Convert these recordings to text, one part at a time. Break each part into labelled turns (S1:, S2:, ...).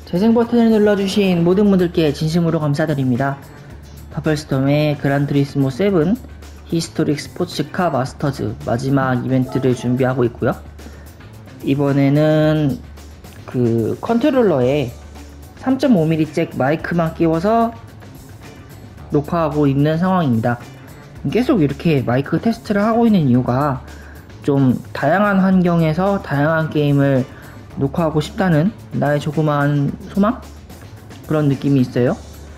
S1: 재생 버튼을 눌러주신 모든 분들께 진심으로 감사드립니다. 파플스톰의 그란투리스모 7 히스토릭 스포츠카 마스터즈 마지막 이벤트를 준비하고 있고요. 이번에는 그 컨트롤러에 3.5mm 잭 마이크만 끼워서 녹화하고 있는 상황입니다. 계속 이렇게 마이크 테스트를 하고 있는 이유가 좀 다양한 환경에서 다양한 게임을 녹화하고 싶다는 나의 조그마한 소망? 그런 느낌이 있어요.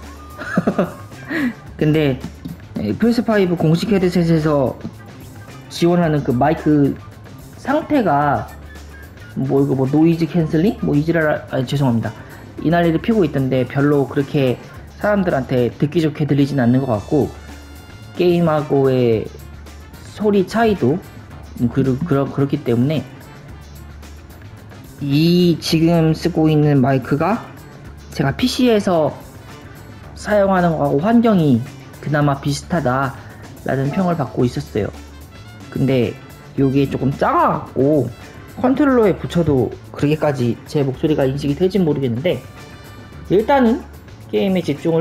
S1: 근데 플스5 공식 헤드셋에서 지원하는 그 마이크 상태가 뭐 이거 뭐 노이즈 캔슬링? 뭐 죄송합니다. 이 난리를 피고 있던데 별로 그렇게 사람들한테 듣기 좋게 들리진 않는 것 같고, 게임하고의 소리 차이도 그렇기 때문에 이 지금 쓰고 있는 마이크가 제가 PC에서 사용하는 거하고 환경이 그나마 비슷하다 라는 평을 받고 있었어요. 근데 이게 조금 작아갖고 컨트롤러에 붙여도 그렇게까지 제 목소리가 인식이 될진 모르겠는데, 일단은 게임에 집중을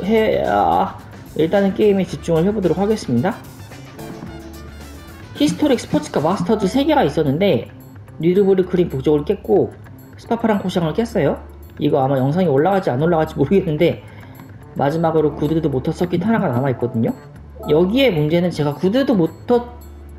S1: 해보도록 하겠습니다. 히스토릭 스포츠카 마스터즈 3개가 있었는데 리르브르 크림 북쪽을 깼고 스파파랑 코샹을 깼어요. 이거 아마 영상이 올라갈지 안 올라갈지 모르겠는데 마지막으로 구드드 모터 서킷 하나가 남아있거든요. 여기에 문제는 제가 구드드 모터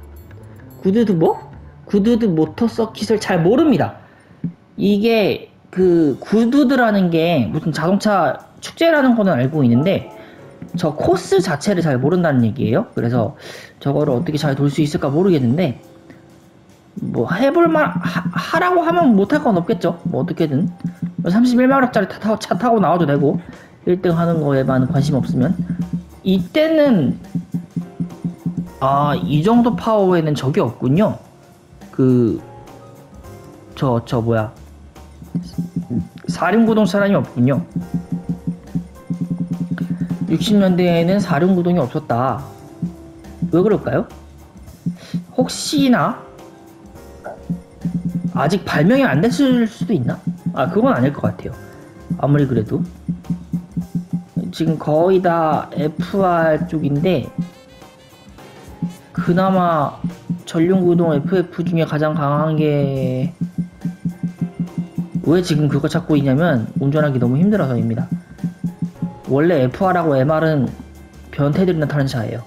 S1: 서킷을 잘 모릅니다. 이게 그 구드드라는 게 무슨 자동차 축제라는 거는 알고 있는데 저 코스 자체를 잘 모른다는 얘기예요. 그래서 저거를 어떻게 잘 돌 수 있을까 모르겠는데, 뭐 해볼만 하라고 하면 못할 건 없겠죠. 뭐 어떻게든 31마력짜리 차 타고 나와도 되고 1등 하는 거에만 관심 없으면. 이때는 이 정도 파워에는 적이 없군요. 사륜구동 사람이 없군요. 60년대에는 사륜구동이 없었다. 왜 그럴까요? 혹시나 아직 발명이 안 됐을 수도 있나? 그건 아닐 것 같아요. 아무리 그래도 지금 거의 다 FR 쪽인데 그나마 전륜구동 FF 중에 가장 강한 게, 왜 지금 그거 찾고 있냐면 운전하기 너무 힘들어서입니다. 원래 FR하고 MR은 변태들이나 타는 차예요.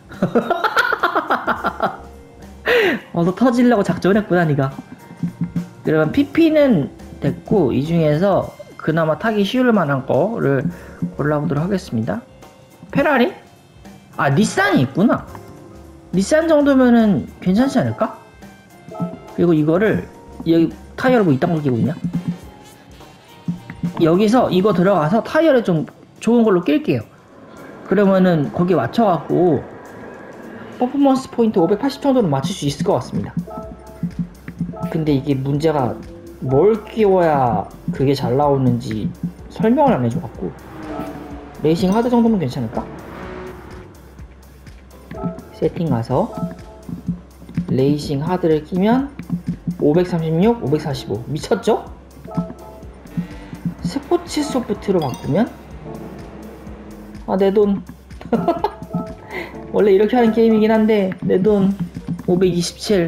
S1: 너 터지려고 작전했구나 니가. 그러면 PP는 됐고, 이 중에서 그나마 타기 쉬울 만한 거를 골라보도록 하겠습니다. 페라리? 닛산이 있구나. 닛산 정도면은 괜찮지 않을까? 그리고 이거를 여기 타이어를 뭐 이딴 걸 끼고 있냐? 여기서 이거 들어가서 타이어를 좀 좋은 걸로 낄게요. 그러면은 거기에 맞춰갖고 퍼포먼스 포인트 580 정도는 맞출 수 있을 것 같습니다. 근데 이게 문제가 뭘 끼워야 그게 잘 나오는지 설명을 안 해줘갖고, 레이싱 하드 정도면 괜찮을까? 세팅 가서 레이싱 하드를 끼면 536, 545 미쳤죠? 스포츠 소프트로 바꾸면 내 돈 원래 이렇게 하는 게임이긴 한데 내 돈 527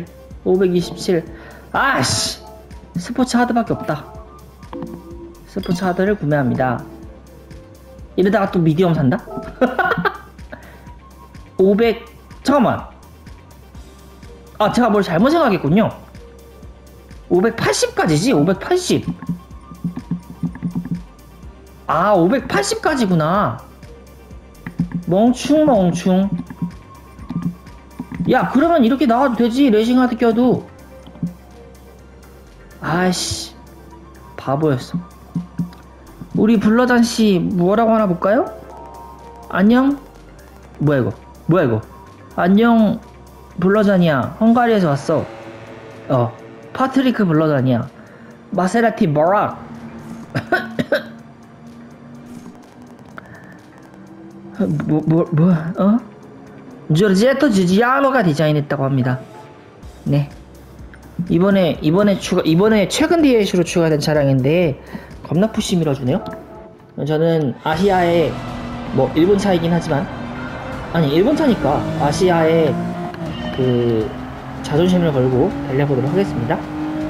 S1: 아씨, 스포츠 하드밖에 없다. 스포츠 하드를 구매합니다. 이러다가 또 미디엄 산다? 잠깐만, 제가 뭘 잘못 생각했군요. 580까지지? 580. 580까지구나. 멍충. 야, 그러면 이렇게 나와도 되지. 레이싱 하드 껴도. 아이씨, 바보였어. 우리 블러잔씨 뭐라고 하나 볼까요? 안녕? 뭐야 이거. 안녕 블러잔이야. 헝가리에서 왔어. 파트리크 블러잔이야. 마세라티 버락. 조르제토 주지아노가 디자인했다고 합니다. 네. 이번에 최근 DLC로 추가된 차량인데 겁나 푸시 밀어주네요. 저는 아시아의 뭐 일본 차이긴 하지만, 아니 일본 차니까 아시아의 그 자존심을 걸고 달려보도록 하겠습니다.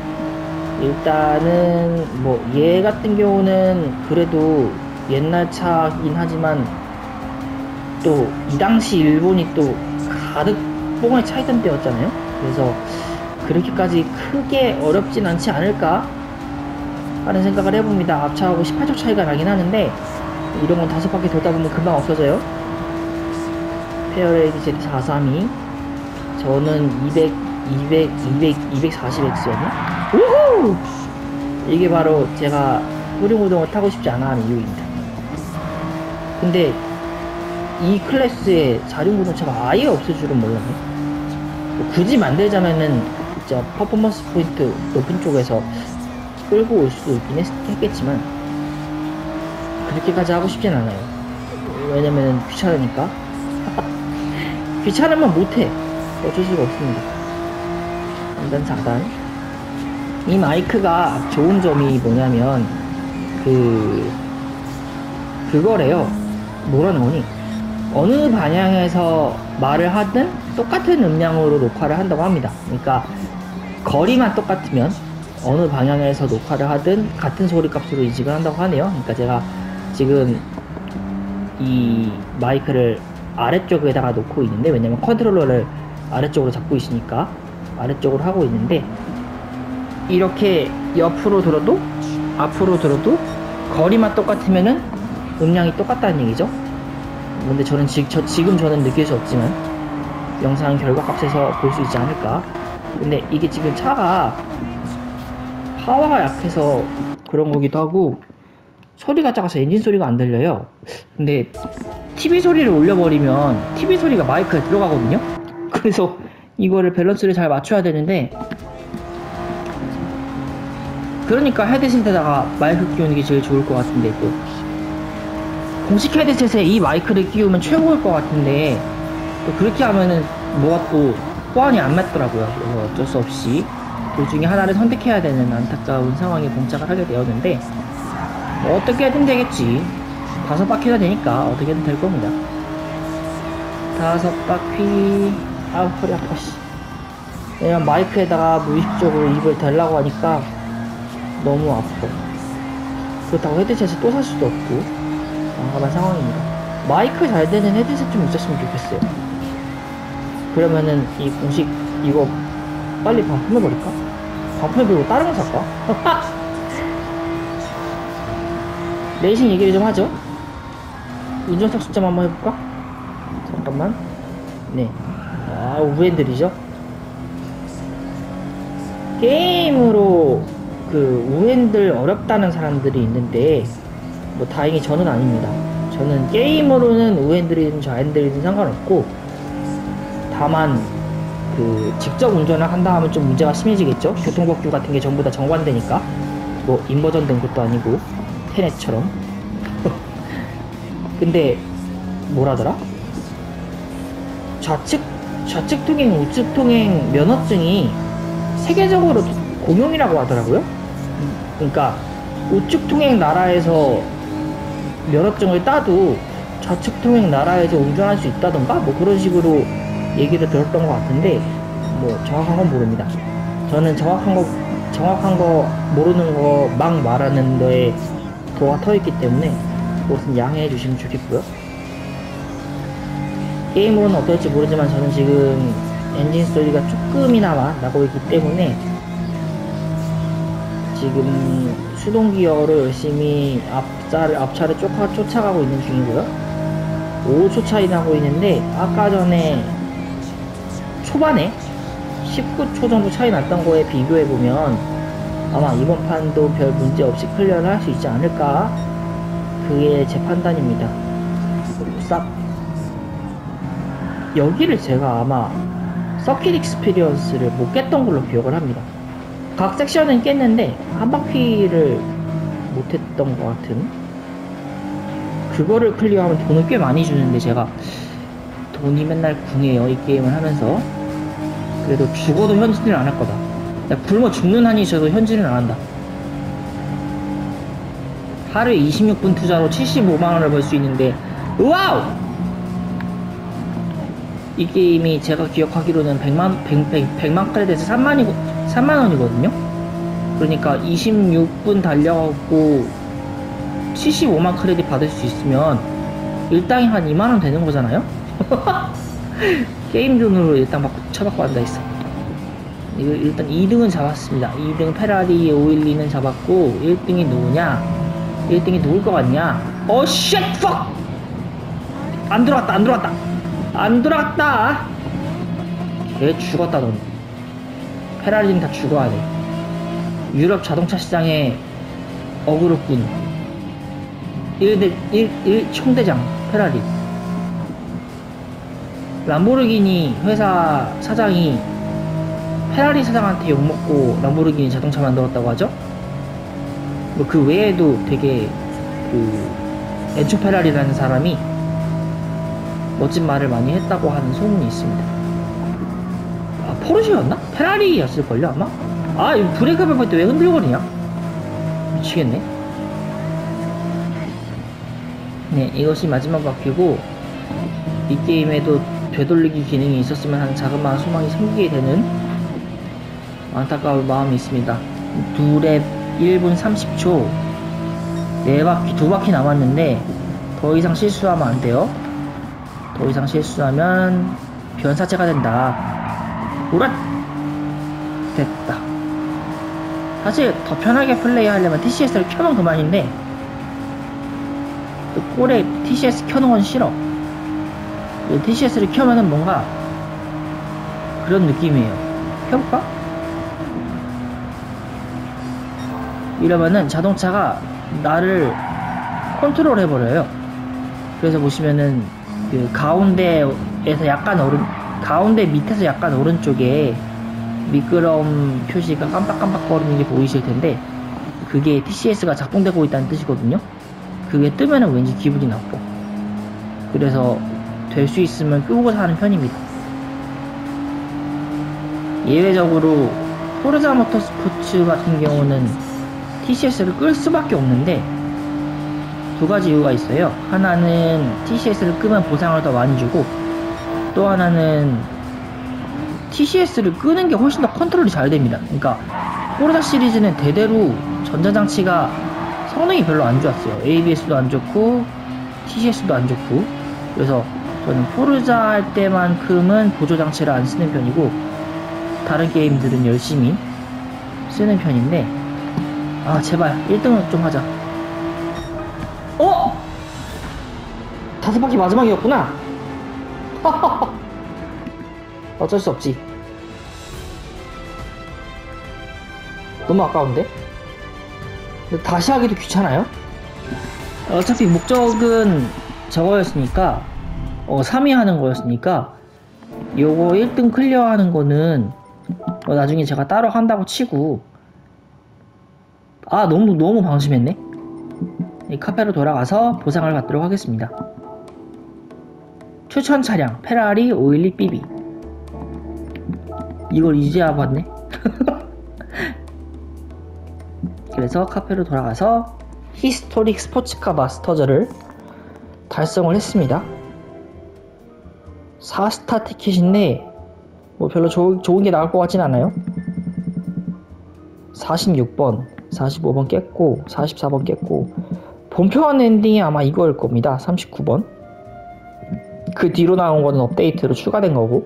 S1: 일단은 뭐 얘 같은 경우는 그래도 옛날 차긴 하지만 또 이 당시 일본이 또 가득 뽕에 차있던 때였잖아요. 그래서 그렇게까지 크게 어렵진 않지 않을까 하는 생각을 해봅니다. 앞차하고 18초 차이가 나긴 하는데 이런 건 5바퀴 돌다 보면 금방 없어져요. 페어레이디 Z432, 저는 240X였나? 우후! 이게 바로 제가 후륜구동을 타고 싶지 않아 하는 이유입니다. 근데 이 클래스에 4륜구동차가 아예 없을 줄은 몰랐네. 뭐 굳이 만들자면은 진짜 퍼포먼스 포인트 높은 쪽에서 끌고 올 수도 있긴 했겠지만 그렇게까지 하고 싶진 않아요. 왜냐면 귀찮으니까. 귀찮으면 못해. 어쩔 수가 없습니다. 3단 4단. 이 마이크가 좋은 점이 뭐냐면 그거래요. 뭐라는 거니? 어느 방향에서 말을 하든 똑같은 음량으로 녹화를 한다고 합니다. 그러니까 거리만 똑같으면 어느 방향에서 녹화를 하든 같은 소리 값으로 인식을 한다고 하네요. 그러니까 제가 지금 이 마이크를 아래쪽에다가 놓고 있는데, 왜냐면 컨트롤러를 아래쪽으로 잡고 있으니까 아래쪽으로 하고 있는데, 이렇게 옆으로 들어도 앞으로 들어도 거리만 똑같으면은 음량이 똑같다는 얘기죠. 근데 지금 저는 느낄 수 없지만 영상 결과값에서 볼 수 있지 않을까. 근데 이게 지금 차가 파워가 약해서 그런 거기도 하고 소리가 작아서 엔진 소리가 안 들려요. 근데 TV 소리를 올려버리면 TV 소리가 마이크에 들어가거든요. 그래서 이거를 밸런스를 잘 맞춰야 되는데, 그러니까 헤드셋에다가 마이크 끼우는 게 제일 좋을 것 같은데, 또 공식 헤드셋에 이 마이크를 끼우면 최고일 것 같은데 또 그렇게 하면은 뭐가 또 호환이 안 맞더라고요. 그래서 어쩔 수 없이 둘 중에 하나를 선택해야 되는 안타까운 상황에 봉착을 하게 되었는데, 뭐 어떻게든 되겠지. 5바퀴나 되니까 어떻게든 될 겁니다. 5바퀴. 아우 허리 아파 씨. 왜냐면 마이크에다가 무의식적으로 입을 대려고 하니까 너무 아파. 그렇다고 헤드셋을 또 살 수도 없고 난감한 상황입니다. 마이크 잘 되는 헤드셋 좀 있었으면 좋겠어요. 그러면은 이 공식 이거 빨리 반품해버릴까? 반품해버리고 다른 거 살까? 레이싱 얘기를 좀 하죠. 운전석 숫자 한번 해볼까? 잠깐만. 네. 아, 우엔들이죠. 게임으로 우엔들 어렵다는 사람들이 있는데 뭐 다행히 저는 아닙니다. 저는 게임으로는 우엔들이든 좌엔들이든 상관없고, 다만 직접 운전을 한다 하면 좀 문제가 심해지겠죠. 교통법규 같은 게 전부 다 정관되니까. 뭐 인버전 된 것도 아니고 테넷처럼. 근데 뭐라더라? 좌측 통행, 우측 통행 면허증이 세계적으로 공용이라고 하더라고요. 그러니까 우측 통행 나라에서 면허증을 따도 좌측 통행 나라에서 운전할 수 있다던가 뭐 그런 식으로 얘기를 들었던 것 같은데, 뭐 정확한 건 모릅니다. 저는 정확한 거 모르는 거 막 말하는 거에 도가 터있기 때문에 그것은 양해해 주시면 좋겠고요. 게임으로는 어떨지 모르지만 저는 지금 엔진 소리가 조금이나마 나고 있기 때문에 지금 수동기어로 열심히 앞차를 쫓아가고 있는 중이고요. 5초 차이 나고 있는데, 아까 전에 초반에 19초 정도 차이 났던 거에 비교해보면 아마 이번 판도 별 문제 없이 클리어를 할 수 있지 않을까, 그게 제 판단입니다. 쌉. 여기를 제가 아마 서킷 익스피리언스를 못 깼던 걸로 기억을 합니다. 각 섹션은 깼는데 한 바퀴를 못했던 것 같은. 그거를 클리어하면 돈을 꽤 많이 주는데 제가 돈이 맨날 궁해요, 이 게임을 하면서. 그래도 죽어도 현질을 안 할 거다. 내가 굶어 죽는 한이 있어도 현질은 안 한다. 하루에 26분 투자로 75만원을 벌 수 있는데, 와우! 이 게임이 제가 기억하기로는 100만 크레딧에서 3만원이거든요? 그러니까 26분 달려갖고 75만 크레딧 받을 수 있으면 일당이 한 2만원 되는 거잖아요? 게임 돈으로 일당 쳐받고 한다 했어. 이거 일단 2등은 잡았습니다. 2등 페라리 512는 잡았고, 1등이 누구냐? 1등이 누굴 것 같냐? 쉣! 퍽! 안 들어갔다! 얘 죽었다, 넌. 페라리는 다 죽어야 돼. 유럽 자동차 시장에 어그로꾼. 1 총대장, 페라리. 람보르기니 회사 사장이 페라리 사장한테 욕먹고 람보르기니 자동차 만들었다고 하죠? 뭐 그 외에도 되게 엔초 페라리라는 사람이 멋진 말을 많이 했다고 하는 소문이 있습니다. 아, 포르쉐였나? 페라리였을걸요 아마? 아, 이 브레이크 밟을 때 왜 흔들거리냐? 미치겠네. 네, 이것이 마지막 바퀴고, 이 게임에도 되돌리기 기능이 있었으면 하는 자그마한 소망이 생기게 되는 안타까운 마음이 있습니다. 2랩 1분 30초 4바퀴 2바퀴 남았는데 더 이상 실수하면 안 돼요. 더 이상 실수하면 변사체가 된다. 오랏! 됐다. 사실 더 편하게 플레이하려면 TCS를 켜면 그만인데 꼴에 TCS 켜는 건 싫어. TCS를 켜면은 뭔가 그런 느낌이에요. 켜볼까? 이러면은 자동차가 나를 컨트롤 해버려요. 그래서 보시면은 그 가운데에서 약간 가운데 밑에서 약간 오른쪽에 미끄러움 표시가 깜빡깜빡거리는 게 보이실 텐데, 그게 TCS가 작동되고 있다는 뜻이거든요. 그게 뜨면은 왠지 기분이 나빠. 그래서 될 수 있으면 끄고서 하는 편입니다. 예외적으로 포르자 모터스포츠 같은 경우는 TCS를 끌 수밖에 없는데, 두 가지 이유가 있어요. 하나는 TCS를 끄면 보상을 더 많이 주고, 또 하나는 TCS를 끄는 게 훨씬 더 컨트롤이 잘 됩니다. 그러니까 포르자 시리즈는 대대로 전자장치가 성능이 별로 안 좋았어요. ABS도 안 좋고 TCS도 안 좋고. 그래서 저는 포르자 할 때만큼은 보조장치를 안 쓰는 편이고, 다른 게임들은 열심히 쓰는 편인데, 아 제발 1등은 좀 하자. 5바퀴 마지막이었구나. 어쩔 수 없지. 너무 아까운데? 다시 하기도 귀찮아요? 어차피 목적은 저거였으니까 3위 하는 거였으니까 요거 1등 클리어 하는 거는 나중에 제가 따로 한다고 치고, 너무 방심했네. 이 카페로 돌아가서 보상을 받도록 하겠습니다. 추천 차량 페라리 512BB. 이걸 이제야 봤네. 그래서 카페로 돌아가서 히스토릭 스포츠카 마스터즈를 달성을 했습니다. 4스타 티켓인데 뭐 별로 좋은 게 나올 것 같진 않아요. 46번 45번 깼고 44번 깼고, 본편 엔딩이 아마 이거일 겁니다. 39번. 그 뒤로 나온 거는 업데이트로 추가된 거고,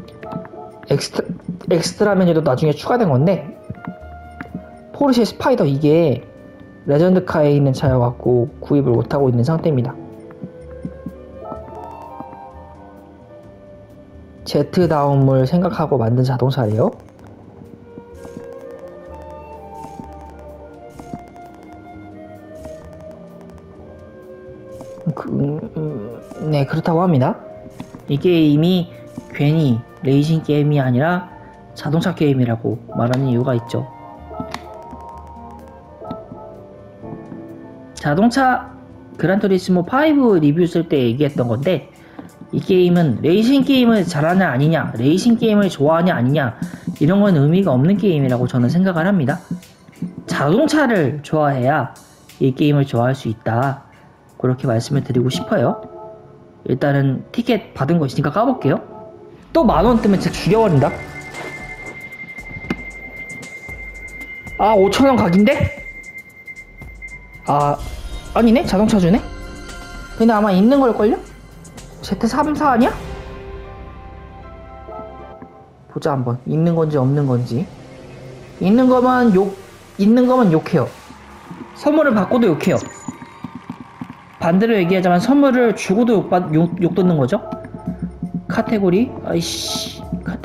S1: 엑스트라 메뉴도 나중에 추가된 건데, 포르쉐 스파이더 이게 레전드카에 있는 차여갖고 구입을 못하고 있는 상태입니다. Z다움을 생각하고 만든 자동차래요. 네, 그렇다고 합니다. 이 게임이 괜히 레이싱 게임이 아니라 자동차 게임이라고 말하는 이유가 있죠. 자동차 그란투리스모 5 리뷰 쓸 때 얘기했던 건데, 이 게임은 레이싱 게임을 잘하냐 아니냐, 레이싱 게임을 좋아하냐 아니냐, 이런 건 의미가 없는 게임이라고 저는 생각을 합니다. 자동차를 좋아해야 이 게임을 좋아할 수 있다, 그렇게 말씀을 드리고 싶어요. 일단은 티켓 받은 거 있으니까 까볼게요. 또 10,000원 뜨면 진짜 죽여버린다. 아, 5,000원 각인데? 아, 아니네? 자동차 주네? 근데 아마 있는 걸걸요? Z34 아니야? 보자 한번. 있는 건지 없는 건지. 있는 거만 욕해요. 선물을 받고도 욕해요. 반대로 얘기하자면 선물을 주고도 욕 듣는 거죠? 카테고리? 아이씨.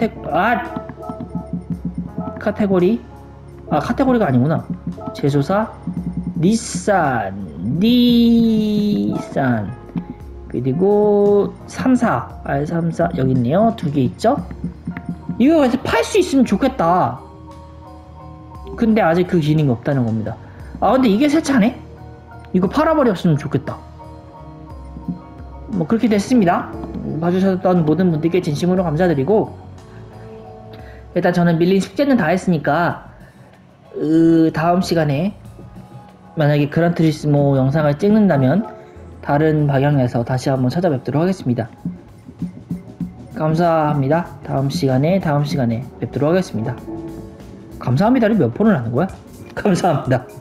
S1: 카테고리? 아, 카테고리가 아니구나. 제조사? 닛산. 그리고 34. R34. 여기 있네요. 2개 있죠? 이거 그래서 팔 수 있으면 좋겠다. 근데 아직 그 기능이 없다는 겁니다. 아, 근데 이게 새 차네? 이거 팔아버렸으면 좋겠다. 뭐 그렇게 됐습니다. 봐주셨던 모든 분들께 진심으로 감사드리고, 일단 저는 밀린 숙제는 다 했으니까 다음 시간에 만약에 그란투리스모 영상을 찍는다면 다른 방향에서 다시 한번 찾아뵙도록 하겠습니다. 감사합니다. 다음 시간에 뵙도록 하겠습니다. 감사합니다를 몇 번을 하는 거야? 감사합니다.